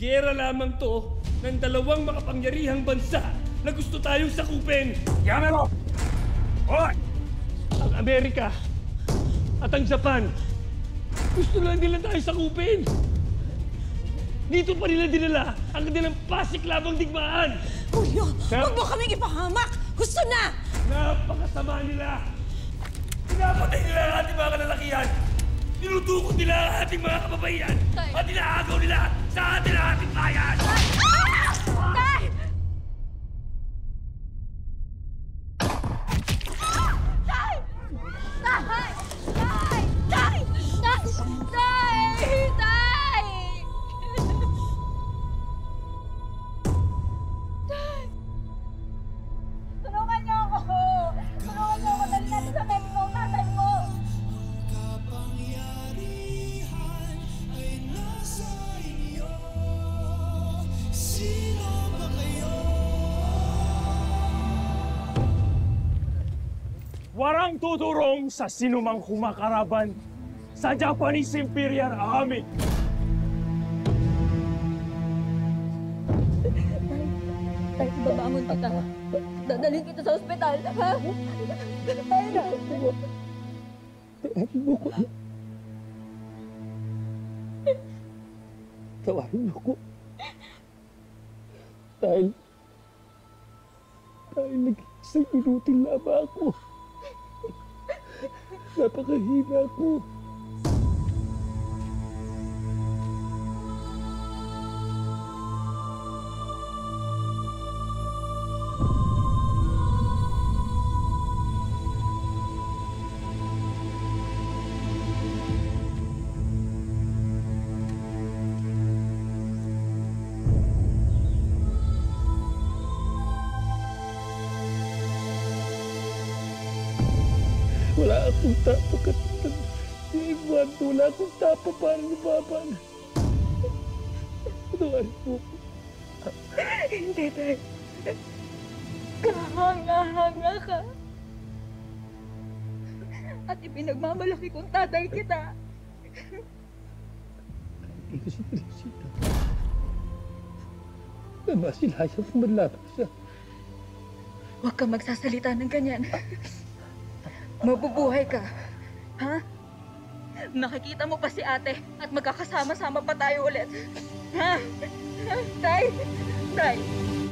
Giyera lamang to ng dalawang makapangyarihang bansa na gusto tayong sakupin. Yamero! Hoy! Ang Amerika at ang Japan, gusto lang nila tayo sakupin. Dito pa nila dinala ang kanilang pasiklamang digmaan. Julio, huwag mo kaming ipahamak! Gusto na! Napakasama nila! Pinapatay nila ang ating mga kalalakihan! Tinutukot nila ang ating mga kababaihan! At inaagaw nila sa ating bayan! Tay! Tay! Tay! Tay! Tay! Tay! Tay! Tay! Tulungan niyo ako! Tulungan niyo ako! Dali natin sa medico ang tatay mo! Warang tuturong sa sinumang kumakaraban sa Japanese Imperial Army. Tay, babangon kita. Dadalhin kita sa ospital, ha? Tay na. Tawarin mo ko. Dahil nag-isang minuto lamang ako. Napakahina ko. Wala akong tapa katulad ni Eduardo. Wala akong tapa para lumaban. Patawarin mo ko. Hindi, Tay. Kahanga-hanga ka. At ipinagmamalaki kong tatay kita. Hindi ko si Teresita. Namasilayang pumalapit siya. Huwag kang magsasalita ng ganyan. Mabubuhay ka. Ha? Makikita mo pa si ate at magkakasama-sama pa tayo ulit. Ha? Tay? Tay?